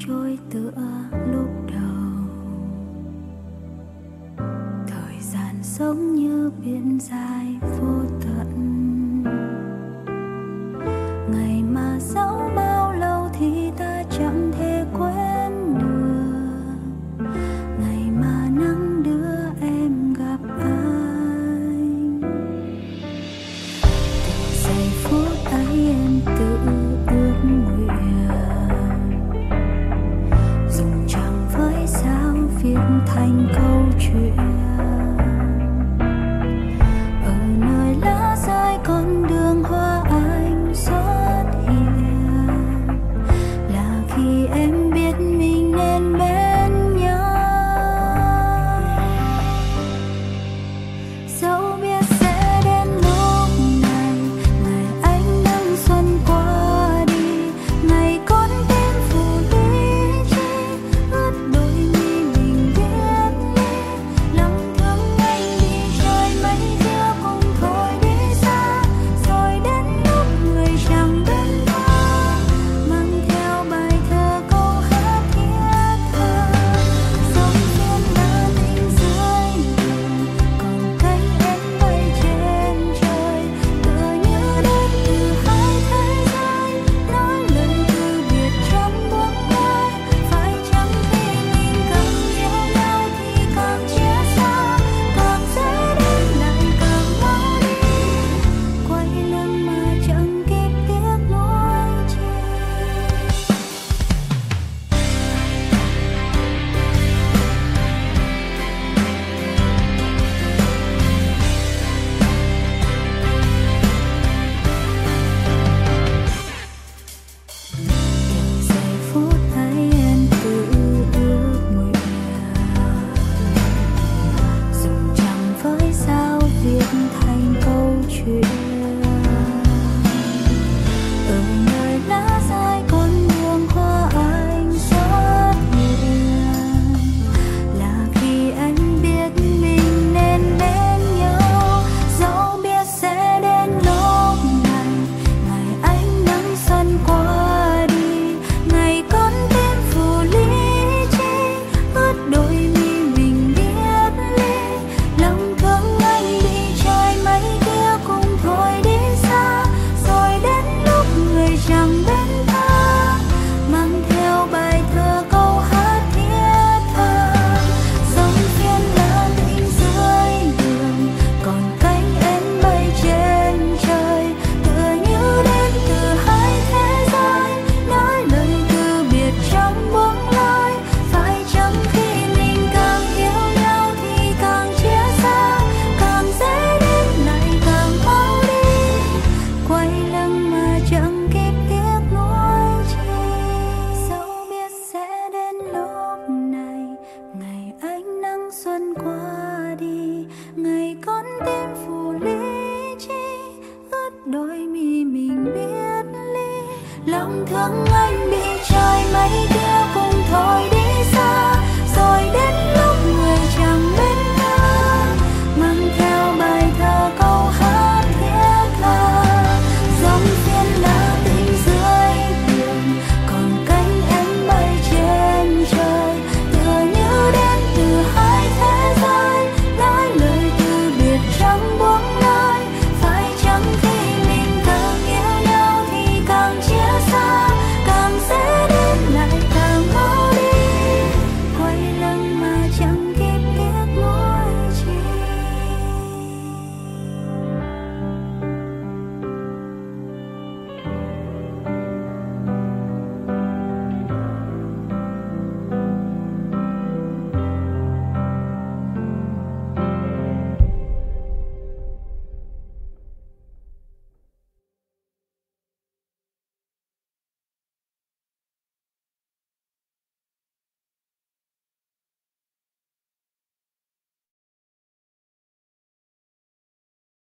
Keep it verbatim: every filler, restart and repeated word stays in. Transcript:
trôi tựa lúc đầu. Thời gian giống như biển dài vô tận, ngày mà dẫu bao lâu thì ta chẳng thể quên được, ngày mà nắng đưa em gặp anh. Từ giây phút ấy em tự ước nguyện dùng trăng với sao viết thành câu chuyện. Ở nơi lá rơi con đường hoa anh xuất hiện là khi em